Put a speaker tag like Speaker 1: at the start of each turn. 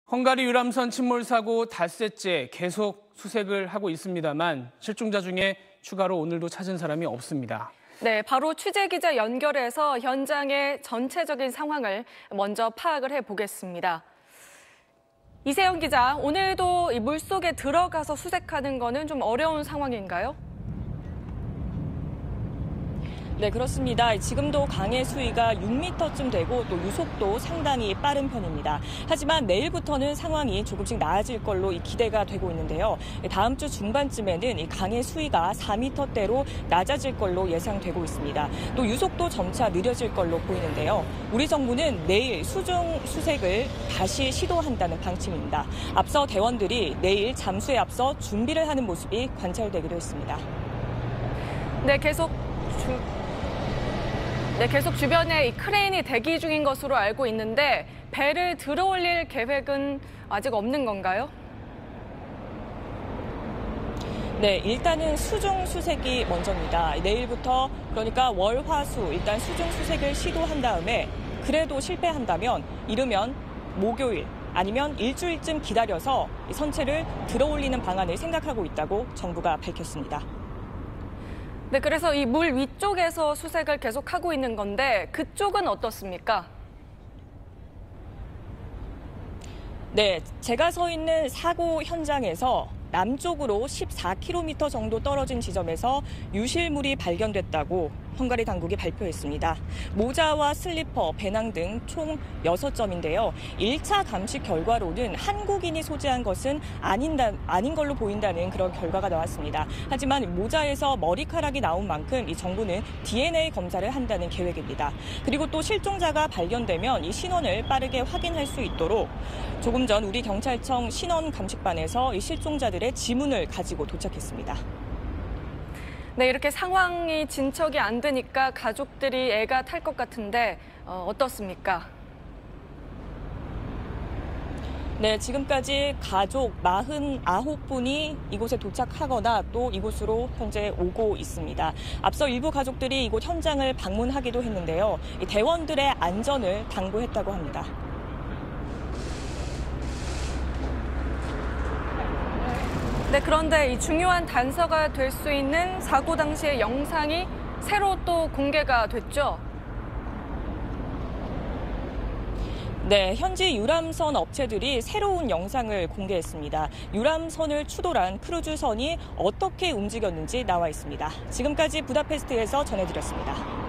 Speaker 1: 헝가리 유람선 침몰 사고 닷새째 계속 수색을 하고 있습니다만 실종자 중에 추가로 오늘도 찾은 사람이 없습니다.
Speaker 2: 네, 바로 취재기자 연결해서 현장의 전체적인 상황을 먼저 파악을 해보겠습니다. 이세영 기자, 오늘도 이 물속에 들어가서 수색하는 거는 좀 어려운 상황인가요?
Speaker 3: 네, 그렇습니다. 지금도 강의 수위가 6m쯤 되고 또 유속도 상당히 빠른 편입니다. 하지만 내일부터는 상황이 조금씩 나아질 걸로 기대가 되고 있는데요. 다음 주 중반쯤에는 이 강의 수위가 4m대로 낮아질 걸로 예상되고 있습니다. 또 유속도 점차 느려질 걸로 보이는데요. 우리 정부는 내일 수중 수색을 다시 시도한다는 방침입니다. 앞서 대원들이 내일 잠수에 앞서 준비를 하는 모습이 관찰되기도 했습니다.
Speaker 2: 계속 주변에 이 크레인이 대기 중인 것으로 알고 있는데 배를 들어올릴 계획은 아직 없는 건가요?
Speaker 3: 네, 일단은 수중 수색이 먼저입니다. 내일부터 그러니까 월, 화, 수 일단 수중 수색을 시도한 다음에 그래도 실패한다면 이르면 목요일 아니면 일주일쯤 기다려서 선체를 들어올리는 방안을 생각하고 있다고 정부가 밝혔습니다.
Speaker 2: 네, 그래서 이 물 위쪽에서 수색을 계속하고 있는 건데 그쪽은 어떻습니까?
Speaker 3: 네, 제가 서 있는 사고 현장에서 남쪽으로 14km 정도 떨어진 지점에서 유실물이 발견됐다고 헝가리 당국이 발표했습니다. 모자와 슬리퍼, 배낭 등 총 6점인데요. 1차 감식 결과로는 한국인이 소지한 것은 아닌 걸로 보인다는 그런 결과가 나왔습니다. 하지만 모자에서 머리카락이 나온 만큼 이 정부는 DNA 검사를 한다는 계획입니다. 그리고 또 실종자가 발견되면 이 신원을 빠르게 확인할 수 있도록 조금 전 우리 경찰청 신원 감식반에서 이 실종자들의 지문을 가지고 도착했습니다.
Speaker 2: 네, 이렇게 상황이 진척이 안 되니까 가족들이 애가 탈 것 같은데 어떻습니까?
Speaker 3: 네, 지금까지 가족 49분이 이곳에 도착하거나 또 이곳으로 현재 오고 있습니다. 앞서 일부 가족들이 이곳 현장을 방문하기도 했는데요. 이 대원들의 안전을 당부했다고 합니다.
Speaker 2: 네, 그런데 이 중요한 단서가 될 수 있는 사고 당시의 영상이 새로 또 공개가 됐죠?
Speaker 3: 네, 현지 유람선 업체들이 새로운 영상을 공개했습니다. 유람선을 추돌한 크루즈선이 어떻게 움직였는지 나와 있습니다. 지금까지 부다페스트에서 전해드렸습니다.